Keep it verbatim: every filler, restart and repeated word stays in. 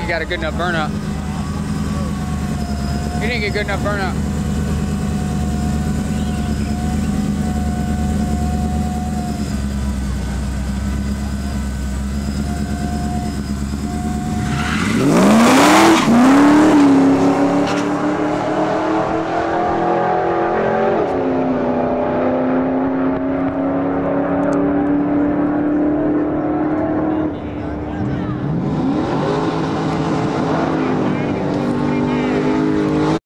he got a good enough burnout. He didn't get good enough burnout.